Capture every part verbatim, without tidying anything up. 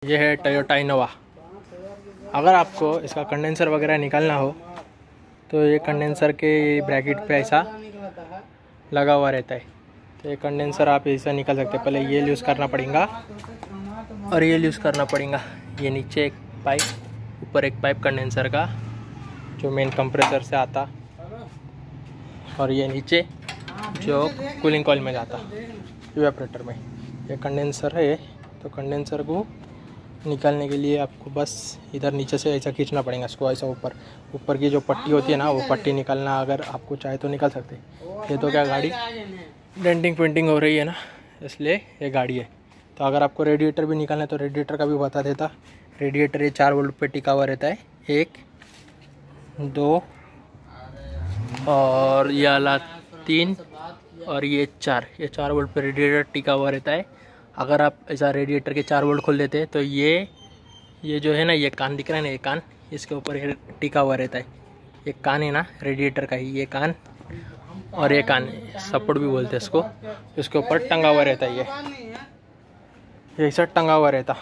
ये है Toyota Innova. अगर आपको इसका कंडेंसर वगैरह निकालना हो तो ये कंडेंसर के ब्रैकेट पे ऐसा लगा हुआ रहता है, तो ये कंडेंसर आप ऐसा निकाल सकते हैं। पहले ये यूज़ करना पड़ेगा और ये यूज़ करना पड़ेगा। ये नीचे एक पाइप, ऊपर एक पाइप कंडेंसर का जो मेन कंप्रेसर से आता, और ये नीचे जो कूलिंग कॉइल में जाता इवेपोरेटर में। ये कंडेंसर है, तो कंडेंसर को निकालने के लिए आपको बस इधर नीचे से ऐसा खींचना पड़ेगा इसको, ऐसा ऊपर ऊपर की जो पट्टी होती है ना, वो पट्टी निकालना अगर आपको चाहे तो निकाल सकते। ये तो क्या गाड़ी डेंटिंग पेंटिंग हो रही है ना, इसलिए ये गाड़ी है। तो अगर आपको रेडिएटर भी निकालना है तो रेडिएटर का भी बता देता। रेडिएटर ये चार वोल्ट पे टिका हुआ रहता है, एक दो और ये वाला तीन और ये चार, ये चार वोल्ट पे रेडिएटर टिका हुआ रहता है। अगर आप ऐसा रेडिएटर के चार वोल्ट खोल देते तो ये ये जो है ना, ये कान दिख रहा है ना, ये कान इसके ऊपर टिका हुआ रहता है। ये कान है ना रेडिएटर का ही, ये कान और ये कान सपोर्ट भी बोलते हैं इसको, इसके ऊपर टंगा हुआ रहता है। ये ये ऐसा टंगा हुआ रहता,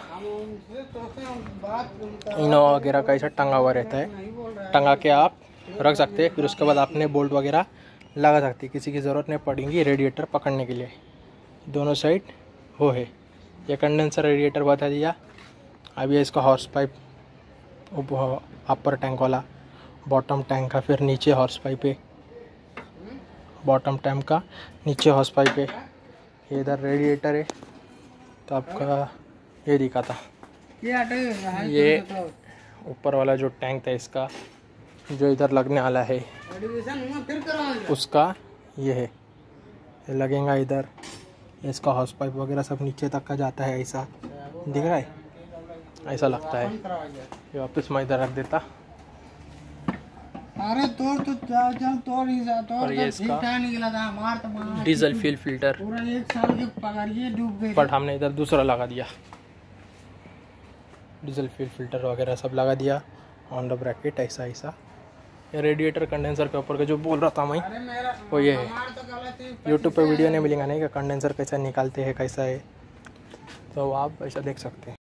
इनोवा वगैरह का ऐसा टंगा हुआ रहता है। टंगा के आप रख सकते हैं, फिर उसके बाद आपने बोल्ट वगैरह लगा सकते हैं। किसी की ज़रूरत नहीं पड़ेगी रेडिएटर पकड़ने के लिए। दोनों साइड वो है। ये कंडेंसर रेडिएटर बता दिया। अब ये इसका हॉर्स पाइप, अपर टैंक वाला, बॉटम टैंक का, फिर नीचे हॉर्स पाइप है, बॉटम टैंक का नीचे हॉर्स पाइप है। ये इधर रेडिएटर है, तो आपका ये दिखा था। ये ऊपर वाला जो टैंक था इसका, जो इधर लगने वाला है उसका ये है, ये लगेगा इधर। इसका हॉर्स पाइप वगैरह सब नीचे तक का जाता है, ऐसा दिख रहा है, ऐसा लगता है। ये वापस मैं इधर रख देता। अरे तोड़ तो चल तोड़ ही जा, तोड़ और ये इसका निकला था, मार तो मार डीजल फ्यूल फिल्टर, पूरा एक साल के पगारिए डूब गए। बट हमने इधर दूसरा लगा दिया। डीजल फ्यूल फिल्टर वगैरह सब लगा दिया ऑन द ब्रैकेट, ऐसा ऐसा। ये रेडिएटर कंडेंसर के ऊपर का जो बोल रहा था मैं, वो ये है। यूट्यूब पे वीडियो नहीं मिलेगा नहीं कि कंडेंसर कैसा निकालते हैं, कैसा है, तो आप ऐसा देख सकते हैं।